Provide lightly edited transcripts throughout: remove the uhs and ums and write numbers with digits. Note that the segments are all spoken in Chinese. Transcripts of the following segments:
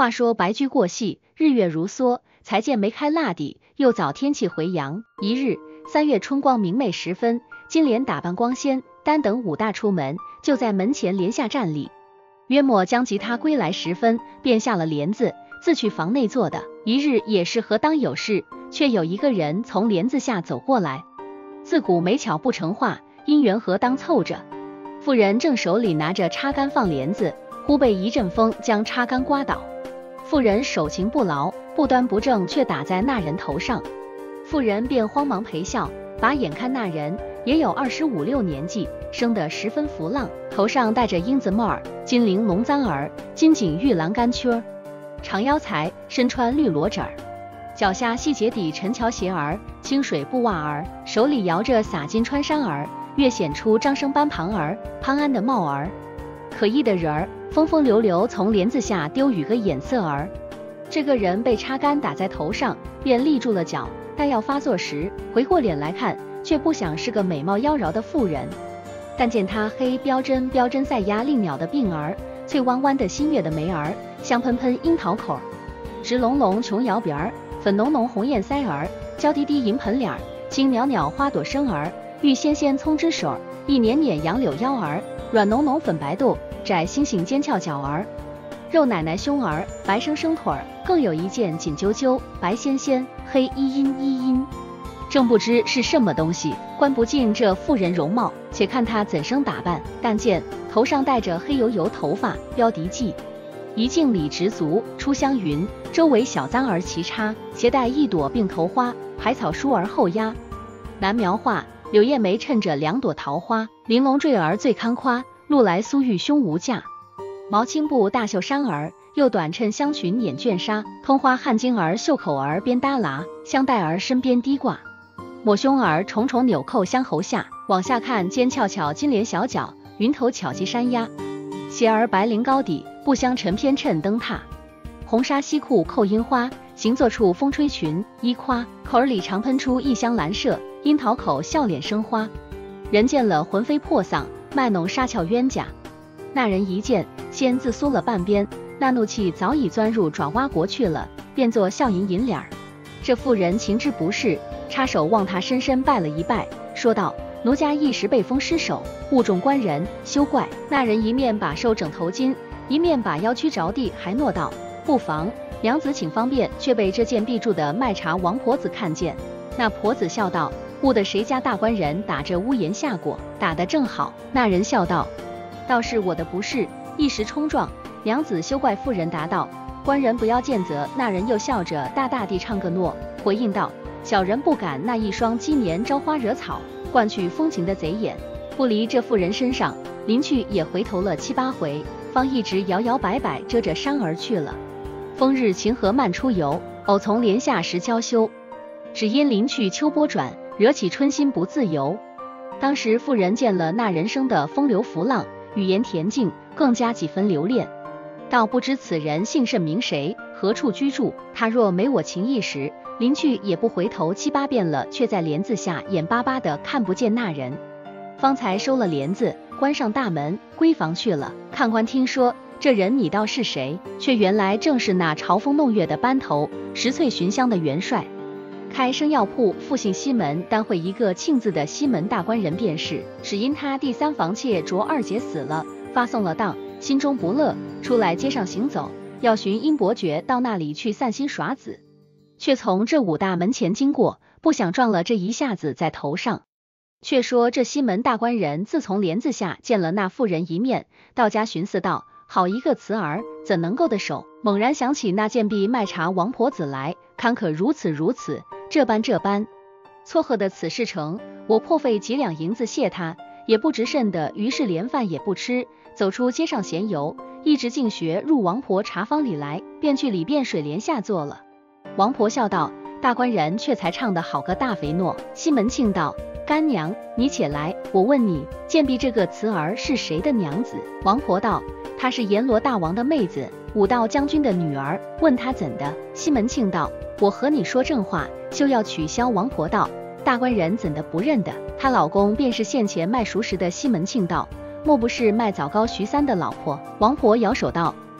话说白驹过隙，日月如梭，才见梅开腊地，又早天气回阳。一日，3月春光明媚时分，金莲打扮光鲜，单等武大出门，就在门前帘下站立。约莫将及他归来时分，便下了帘子，自去房内坐的。一日也是何当有事，却有一个人从帘子下走过来。自古没巧不成话，姻缘何当凑着。妇人正手里拿着插杆放帘子，忽被一阵风将插杆刮倒。妇人手情不牢，不端不正，却打在那人头上。妇人便慌忙陪笑，把眼看那人也有25、6年纪，生得十分浮浪，头上戴着鹰子帽儿，金翎龙簪儿，金锦玉栏杆靴儿，长腰裁，身穿绿罗褶儿，脚下细节底陈桥鞋儿，清水布袜儿，手里摇着洒金穿衫儿，越显出张生班庞儿，潘安的帽儿，可意的人儿，风风流流从帘子下丢与个眼色儿。这个人被插杆打在头上，便立住了脚，待要发作时，回过脸来看，却不想是个美貌妖娆的妇人。但见她黑标针赛压令鸟的鬓儿，翠弯弯的新月的眉儿，香喷喷樱桃口儿，直隆隆琼瑶鼻儿，粉浓浓红艳腮儿，娇滴滴银盆脸儿，青袅袅花朵生儿，玉纤纤葱枝手儿，一捻捻杨柳腰儿，软浓浓粉白肚，窄星星尖翘脚儿，肉奶奶胸儿，白生生腿儿，更有一件紧揪揪，白纤纤，黑依阴。正不知是什么东西，观不尽这妇人容貌，且看她怎生打扮。但见头上戴着黑油油头发，标笛髻，一径里直足，出香云，周围小簪儿齐插，携带一朵并头花，海草梳儿后压。南描画柳叶眉衬着2朵桃花，玲珑坠儿最堪夸，露来苏玉胸无价。毛青布大袖衫儿，又短衬香裙眼卷纱，通花汗巾儿袖口儿边耷拉，香带儿身边低挂。抹胸儿重重纽扣香喉下，往下看尖翘翘金莲小脚，云头巧系山鸭。鞋儿白绫高底，不相陈偏衬灯塔。红纱西裤扣樱花，行坐处风吹裙，衣夸口儿里常喷出一香兰麝，樱桃口笑脸生花。人见了魂飞魄丧，卖弄纱俏冤家。那人一见，先自缩了半边，那怒气早已钻入爪哇国去了，便作笑吟吟脸儿。这妇人情之不是，插手望他深深拜了一拜，说道：奴家一时被风失手，误中官人，休怪。那人一面把手整头巾，一面把腰屈着地，还诺道：不妨，娘子请方便。却被这件壁住的卖茶王婆子看见。那婆子笑道：误的谁家大官人打这屋檐下过，打得正好。那人笑道：倒是我的不是，一时冲撞，娘子休怪。妇人答道：官人不要见责。那人又笑着大大地唱个诺，回应道：小人不敢那一双鸡年招花惹草，惯去风情的贼眼。不离这妇人身上，临去也回头了7、8回，方一直摇摇摆摆遮着山而去了。风日晴和漫出游，偶从帘下时娇羞，只因临去秋波转，惹起春心不自由。当时妇人见了那人生的风流浮浪，语言恬静，更加几分留恋。倒不知此人姓甚名谁，何处居住。他若没我情意时，临去也不回头7、8遍了，却在帘子下眼巴巴的看不见那人。方才收了帘子，关上大门，归房去了。看官听说这人你道是谁，却原来正是那嘲风弄月的班头，石翠寻香的元帅。开生药铺，复姓西门，单会一个庆字的西门大官人便是。只因他第3房妾卓二姐死了，发送了当，心中不乐，出来街上行走，要寻殷伯爵到那里去散心耍子，却从这武大门前经过，不想撞了这一下子在头上。却说这西门大官人自从帘子下见了那妇人一面，到家寻思道：好一个词儿，怎能够得手？猛然想起那贱婢卖茶王婆子来，堪可如此，这般撮合的此事成，我破费几两银子谢他，也不值甚的。于是连饭也不吃，走出街上闲游，一直径学入王婆茶坊里来，便去里便水帘下坐了。王婆笑道：大官人却才唱得好个大肥诺。西门庆道：干娘，你且来，我问你，贱婢这个词儿是谁的娘子？王婆道：她是阎罗大王的妹子，武道将军的女儿，问她怎的？西门庆道：我和你说正话，休要取消。王婆道：大官人怎的不认得？她老公便是现前卖熟食的。西门庆道：莫不是卖枣糕徐三的老婆？王婆摇手道：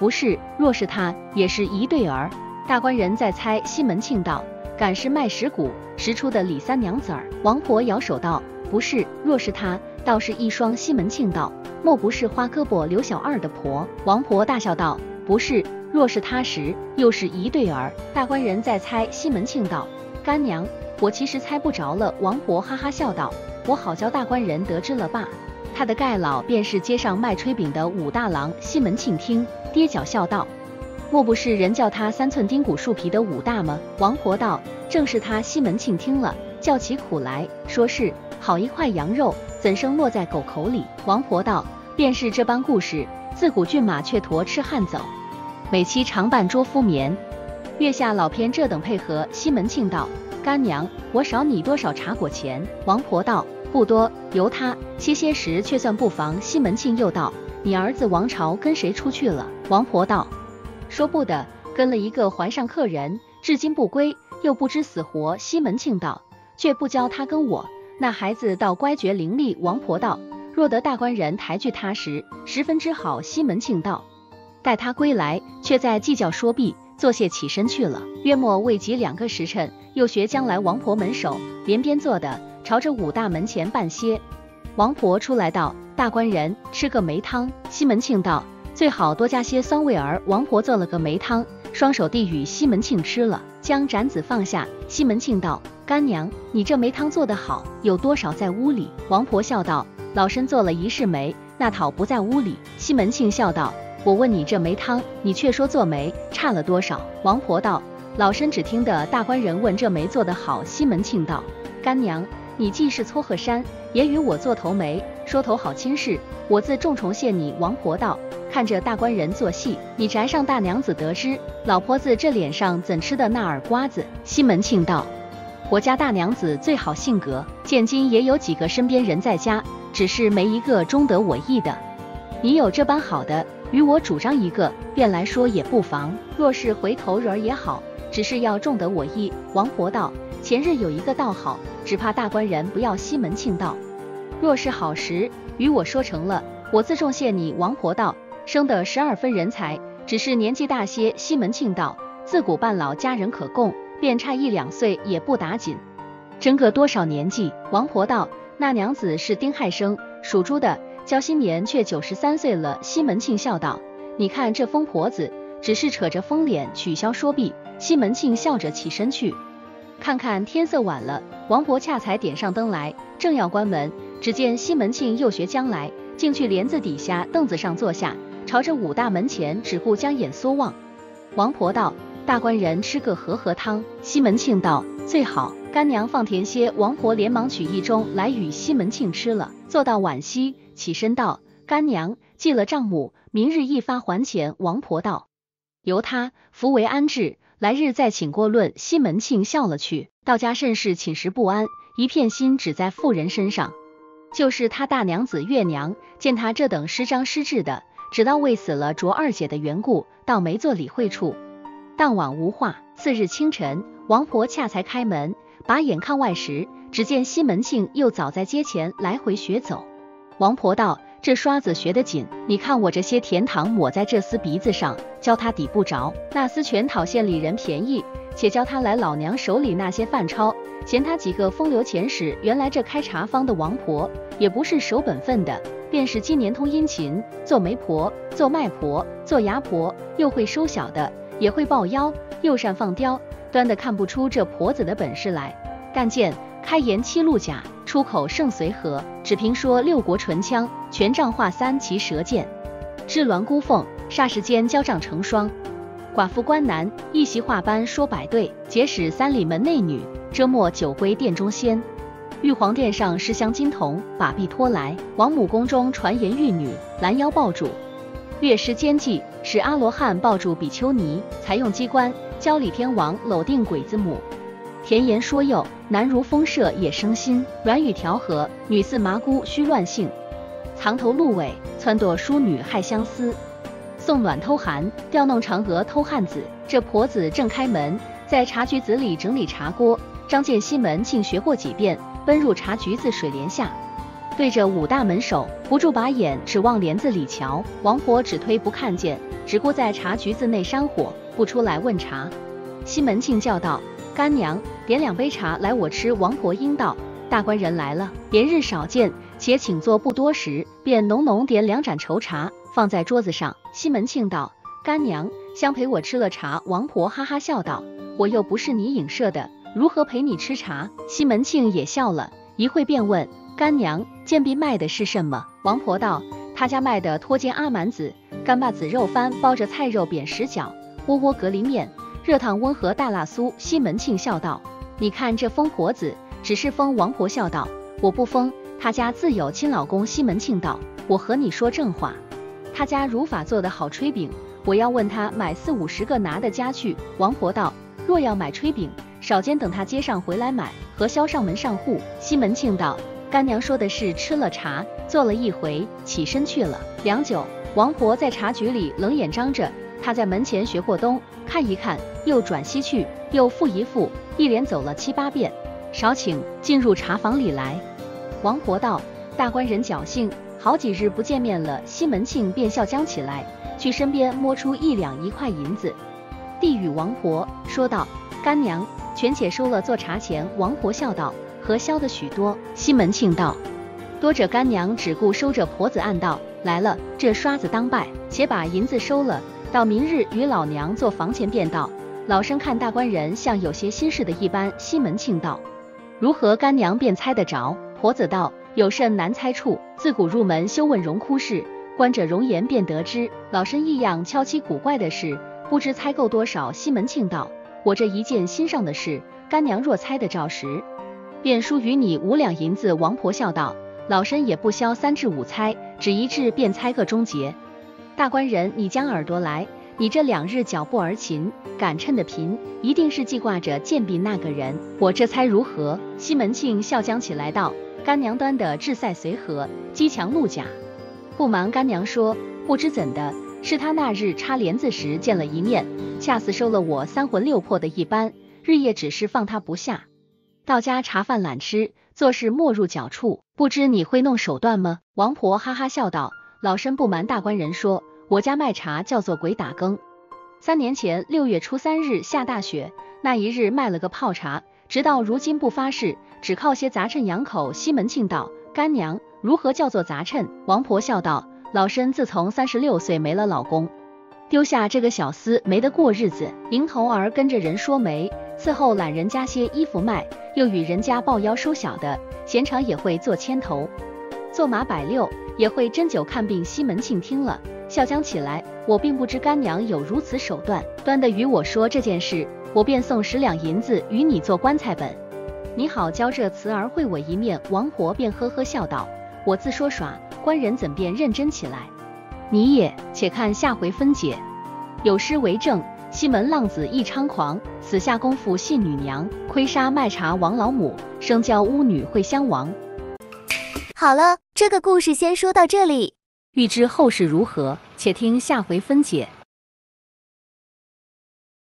不是，若是他，也是一对儿。大官人在猜，西门庆道：敢是卖石鼓石出的李三娘子儿？王婆摇手道：不是，若是他，倒是一双。西门庆道：莫不是花胳膊刘小二的婆？王婆大笑道：不是，若是他时，又是一对儿。大官人在猜，西门庆道：干娘，我其实猜不着了。王婆哈哈笑道：我好叫大官人得知了罢。他的盖老便是街上卖炊饼的武大郎。西门庆听，跌脚笑道：莫不是人叫他3寸丁骨树皮的武大吗？王婆道：正是他。西门庆听了，叫起苦来，说是好一块羊肉，怎生落在狗口里？王婆道：便是这般故事，自古骏马却驮赤汉走，每期常伴捉夫眠。月下老偏这等配合。西门庆道：干娘，我少你多少茶果钱？王婆道：不多，由他些时却算不妨。西门庆又道：你儿子王朝跟谁出去了？王婆道：说不得，跟了一个环上客人，至今不归，又不知死活。西门庆道：却不教他跟我，那孩子倒乖觉伶俐。王婆道：若得大官人抬举他时，十分之好。西门庆道：待他归来，却在计较说毕，作谢起身去了。约莫未及2个时辰，又学将来王婆门首连边坐的，朝着武大门前半歇。王婆出来道：大官人吃个梅汤。西门庆道：最好多加些酸味儿。王婆做了个梅汤，双手递与西门庆吃了，将盏子放下。西门庆道：干娘，你这梅汤做得好，有多少在屋里？王婆笑道：老身做了一世梅，那讨不在屋里。西门庆笑道：我问你这梅汤，你却说做梅差了多少？王婆道：老身只听得大官人问这梅做得好。西门庆道：干娘，你既是撮合山，也与我做头媒，说头好亲事，我自重重谢你。王婆道：看着大官人做戏，你宅上大娘子得知，老婆子这脸上怎吃的那耳瓜子？西门庆道：我家大娘子最好性格，现今也有几个身边人在家，只是没一个中得我意的。你有这般好的，与我主张一个，便来说也不妨。若是回头人儿也好，只是要中得我意。王婆道：前日有一个倒好，只怕大官人不要。西门庆道：若是好时，与我说成了，我自重谢你。王婆道：生得12分人才，只是年纪大些。西门庆道：自古半老佳人可供，便差1、2岁也不打紧。争个多少年纪？王婆道：那娘子是丁亥生，属猪的，交新年却93岁了。西门庆笑道：你看这疯婆子，只是扯着疯脸取消说毕。西门庆笑着起身去，看看天色晚了，王婆恰才点上灯来，正要关门，只见西门庆又学将来，竟去帘子底下凳子上坐下，朝着武大门前只顾将眼缩望。王婆道：大官人吃个和汤。西门庆道：最好，干娘放甜些。王婆连忙取一盅来与西门庆吃了，坐到晚夕，起身道：干娘记了账目，明日一发还钱。王婆道：由他，福为安置，来日再请过论。西门庆笑了去，到家甚是寝食不安，一片心只在妇人身上。就是他大娘子月娘，见他这等失张失志的，直到为死了卓二姐的缘故，倒没做理会处。当晚无话。次日清晨，王婆恰才开门，把眼看外时，只见西门庆又早在街前来回学走。王婆道：这刷子学得紧，你看我这些甜糖抹在这厮鼻子上，教他抵不着，那厮全讨县里人便宜，且教他来老娘手里那些饭钞，嫌他几个风流钱使。原来这开茶坊的王婆也不是守本分的，便是今年通殷勤，做媒婆，做卖婆，做牙婆，又会收小的，也会抱腰，又善放刁，端的看不出这婆子的本事来。但见开言7路甲，出口胜随和，只凭说6国唇枪，权杖画3旗舌剑，雉鸾孤凤，霎时间交帐成双。寡妇关男，一席话般说百对，结使3里门内女，遮没酒归殿中仙。玉皇殿上是镶金铜，把臂拖来，王母宫中传言玉女，拦腰抱住。乐师监记，使阿罗汉抱住比丘尼，才用机关教李天王搂定鬼子母。甜言说诱，男如风射也生心；软语调和，女似麻姑须乱性。藏头露尾，撺掇淑女害相思。送暖偷寒，调弄嫦娥偷汉子。这婆子正开门，在茶局子里整理茶锅。张见西门庆学过几遍，奔入茶局子水帘下，对着武大门首，不住把眼指望帘子里瞧。王婆只推不看见， 只顾在茶局子内山火，不出来问茶。西门庆叫道：干娘，点2杯茶来我吃。王婆应道：大官人来了，连日少见，且请坐。不多时，便浓浓点2盏稠茶，放在桌子上。西门庆道：干娘，相陪我吃了茶。王婆哈哈笑道：我又不是你影射的，如何陪你吃茶？西门庆也笑了，一会便问：干娘，贱婢卖的是什么？王婆道：他家卖的脱煎阿蛮子、干巴子肉翻，包着菜肉扁10角，窝窝蛤蜊面，热烫温和大辣酥。西门庆笑道：你看这疯婆子，只是疯。王婆笑道：我不疯，他家自有亲老公。西门庆道：我和你说正话，他家如法做的好炊饼，我要问他买40、50个拿的家去。王婆道：若要买炊饼，少间等他街上回来买，和销上门上户。西门庆道：干娘说的是。吃了茶，坐了一回，起身去了。良久，王婆在茶局里冷眼张着，他在门前学过东看一看，又转西去，又复一复，一连走了7、8遍，少请进入茶房里来。王婆道：大官人侥幸，好几日不见面了。西门庆便笑将起来，去身边摸出1两1块银子，递与王婆，说道：干娘，全且收了做茶钱。王婆笑道：何消得许多？西门庆道：多者干娘只顾收着。婆子暗道：来了，这刷子当拜，且把银子收了，到明日与老娘做房前便道。老生看大官人像有些心事的一般。西门庆道：如何干娘便猜得着？婆子道：有甚难猜处？自古入门休问荣枯事，观者容颜便得知。老身异样蹺蹊古怪的事，不知猜够多少。西门庆道：我这一件心上的事，干娘若猜得着时，便输与你5两银子。王婆笑道：老身也不消3至5猜，只一至便猜个终结。大官人，你将耳朵来，你这2日脚步而勤，赶趁的贫，一定是记挂着贱婢那个人，我这猜如何？西门庆笑将起来道：干娘端的志赛随和，机强怒甲。不瞒干娘说，不知怎的，是他那日插帘子时见了一面，恰似收了我3魂6魄的一般，日夜只是放他不下。到家茶饭懒吃，做事没入脚处，不知你会弄手段吗？王婆哈哈笑道：老身不瞒大官人说，我家卖茶叫做鬼打更。3年前6月初3日下大雪，那一日卖了个泡茶，直到如今不发誓，只靠些杂趁养口。西门庆道：干娘，如何叫做杂趁？王婆笑道：老身自从36岁没了老公，丢下这个小厮没得过日子，迎头儿跟着人说媒，伺候揽人家些衣服卖，又与人家抱腰收小的，闲常也会做牵头，做马摆六，也会针灸看病。西门庆听了，笑将起来：我并不知干娘有如此手段，端的与我说这件事，我便送10两银子与你做棺材本，你好教这词儿会我一面。王婆便呵呵笑道：我自说耍，官人怎便认真起来？你也且看下回分解。有诗为证：西门浪子亦猖狂，死下功夫信女娘，亏杀卖茶王老母，生教巫女会相王。 好了，这个故事先说到这里。 欲知后事如何，且听下回分解。